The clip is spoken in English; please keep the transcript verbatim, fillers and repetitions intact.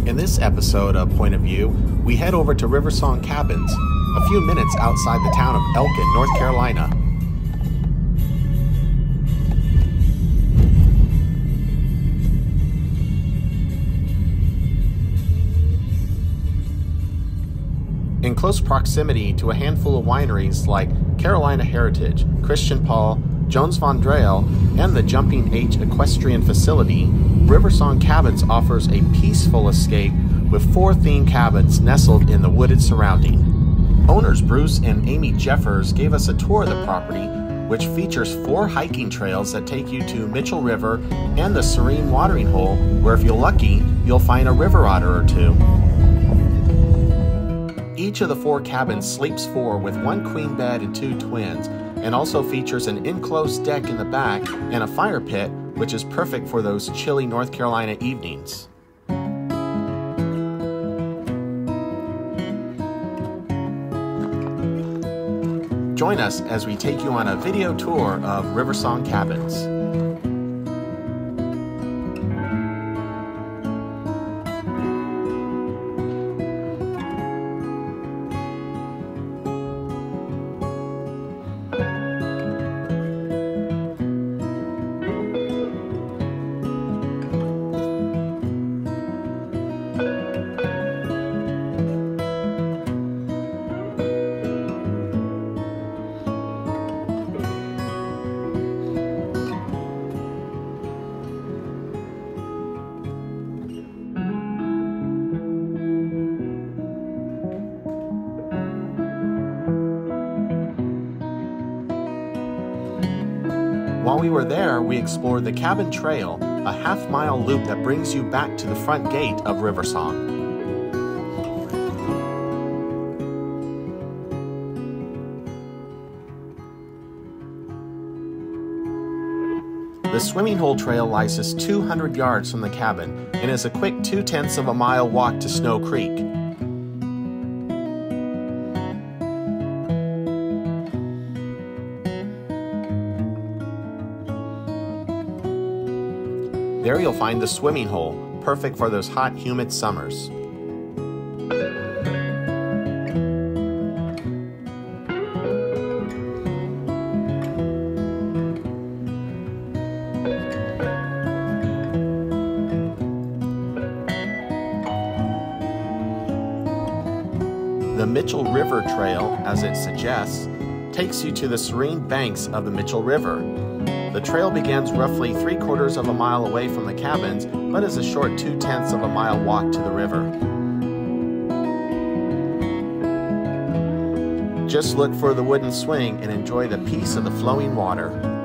In this episode of Point of View, we head over to Riversong Cabins, a few minutes outside the town of Elkin, North Carolina. In close proximity to a handful of wineries like Carolina Heritage, Christian Paul, Jones Von Drael, and the Jumping H Equestrian Facility, Riversong Cabins offers a peaceful escape with four themed cabins nestled in the wooded surrounding. Owners Bruce and Amy Jeffers gave us a tour of the property, which features four hiking trails that take you to Mitchell River and the Serene Watering Hole, where if you're lucky, you'll find a river otter or two. Each of the four cabins sleeps four with one queen bed and two twins, and also features an enclosed deck in the back and a fire pit, which is perfect for those chilly North Carolina evenings. Join us as we take you on a video tour of Riversong Cabins. While we were there, we explored the Cabin Trail, a half-mile loop that brings you back to the front gate of Riversong. The swimming hole trail lies just two hundred yards from the cabin and is a quick two-tenths of a mile walk to Snow Creek. There you'll find the swimming hole, perfect for those hot, humid summers. The Mitchell River Trail, as it suggests, takes you to the serene banks of the Mitchell River. The trail begins roughly three quarters of a mile away from the cabins, but is a short two-tenths of a mile walk to the river. Just look for the wooden swing and enjoy the peace of the flowing water.